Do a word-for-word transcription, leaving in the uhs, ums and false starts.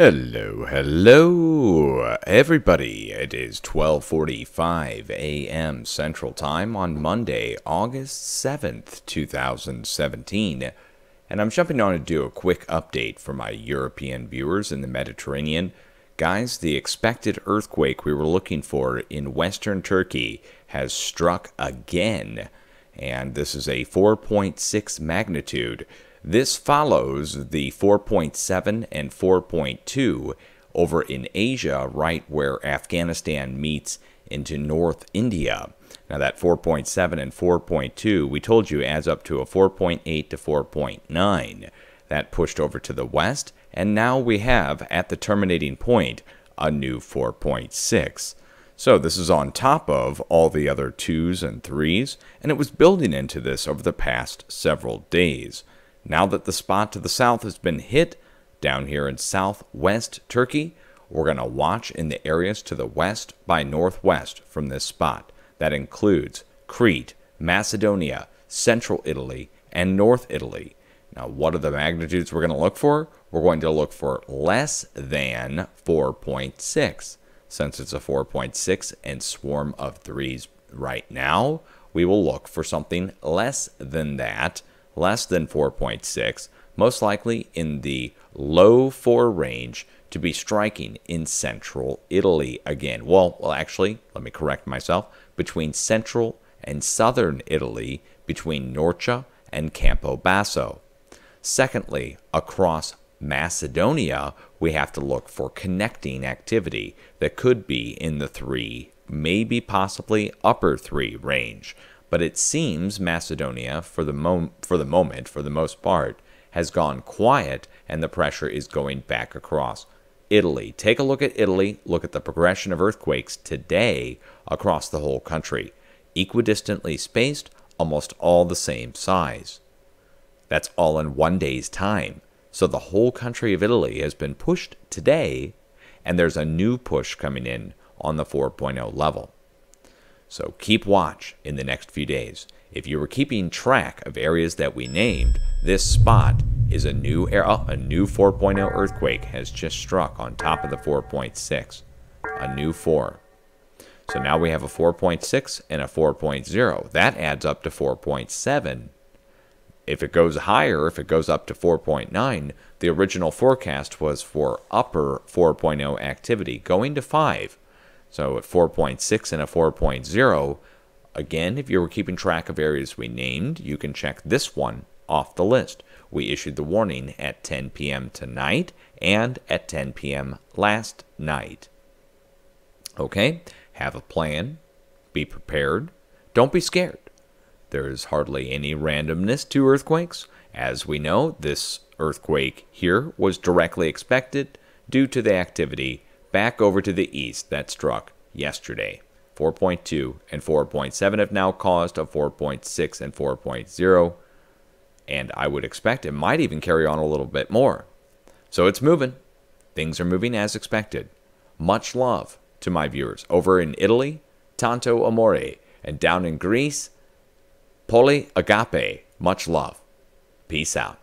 Hello, hello, everybody. It is twelve forty-five a m Central Time on Monday, August seventh, two thousand seventeen. And I'm jumping on to do a quick update for my European viewers in the Mediterranean. Guys, the expected earthquake we were looking for in western Turkey has struck again. And this is a four point six magnitude. This follows the four point seven and four point two over in Asia, right where Afghanistan meets into North India. Now that four point seven and four point two, we told you, adds up to a four point eight to four point nine. That pushed over to the west, and now we have, at the terminating point, a new four point six. So this is on top of all the other twos and threes, and it was building into this over the past several days. Now that the spot to the south has been hit, down here in southwest Turkey, we're going to watch in the areas to the west by northwest from this spot. That includes Crete, Macedonia, central Italy, and North Italy. Now, what are the magnitudes we're going to look for? We're going to look for less than four point six. Since it's a four point six and swarm of threes right now, we will look for something less than that. Less than four point six, most likely in the low four range, to be striking in central Italy again. Well, well, actually, let me correct myself. Between central and southern Italy, between Norcia and Campobasso. Secondly, across Macedonia, we have to look for connecting activity that could be in the three, maybe possibly upper three range. But it seems Macedonia, for the, mo for the moment, for the most part, has gone quiet, and the pressure is going back across Italy. Take a look at Italy. Look at the progression of earthquakes today across the whole country. Equidistantly spaced, almost all the same size. That's all in one day's time. So the whole country of Italy has been pushed today, and there's a new push coming in on the four point oh level. So keep watch in the next few days. If you were keeping track of areas that we named, this spot is a new era. A new four point oh earthquake has just struck on top of the four point six. A new four. So now we have a four point six and a four point oh. That adds up to four point seven. If it goes higher, if it goes up to four point nine, the original forecast was for upper four point oh activity going to five. So at four point six and a four point oh, again, if you were keeping track of areas we named, you can check this one off the list. We issued the warning at ten p m tonight and at ten p m last night. Okay, have a plan. Be prepared. Don't be scared. There is hardly any randomness to earthquakes. As we know, this earthquake here was directly expected due to the activity back over to the east that struck yesterday. four point two and four point seven have now caused a four point six and four point oh, and I would expect it might even carry on a little bit more. So it's moving. Things are moving as expected. Much love to my viewers over in Italy, tanto amore, and down in Greece, poli agape. Much love. Peace out.